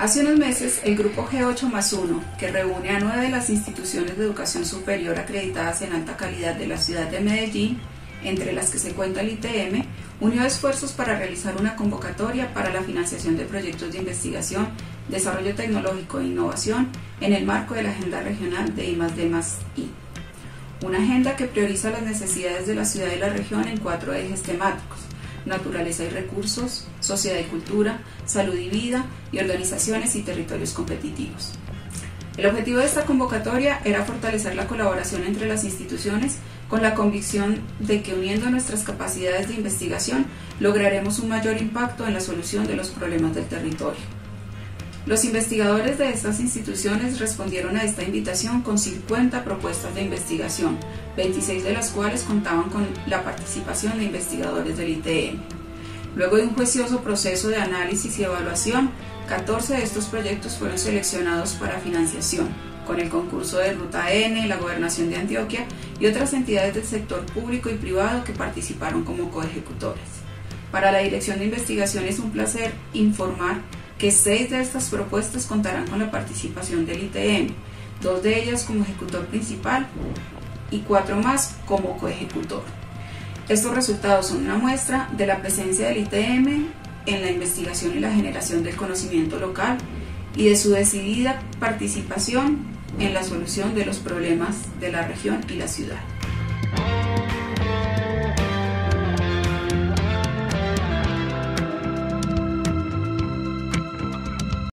Hace unos meses, el grupo G8+1, que reúne a 9 de las instituciones de educación superior acreditadas en alta calidad de la ciudad de Medellín, entre las que se cuenta el ITM, unió esfuerzos para realizar una convocatoria para la financiación de proyectos de investigación, desarrollo tecnológico e innovación en el marco de la Agenda Regional de I+D+I. Una agenda que prioriza las necesidades de la ciudad y la región en 4 ejes temáticos: naturaleza y recursos, sociedad y cultura, salud y vida, y organizaciones y territorios competitivos. El objetivo de esta convocatoria era fortalecer la colaboración entre las instituciones con la convicción de que, uniendo nuestras capacidades de investigación, lograremos un mayor impacto en la solución de los problemas del territorio. Los investigadores de estas instituciones respondieron a esta invitación con 50 propuestas de investigación, 26 de las cuales contaban con la participación de investigadores del ITM. Luego de un juicioso proceso de análisis y evaluación, 14 de estos proyectos fueron seleccionados para financiación, con el concurso de Ruta N, la Gobernación de Antioquia y otras entidades del sector público y privado que participaron como coejecutores. Para la Dirección de Investigación es un placer informar que 6 de estas propuestas contarán con la participación del ITM, 2 de ellas como ejecutor principal y 4 más como coejecutor. Estos resultados son una muestra de la presencia del ITM en la investigación y la generación del conocimiento local y de su decidida participación en la solución de los problemas de la región y la ciudad.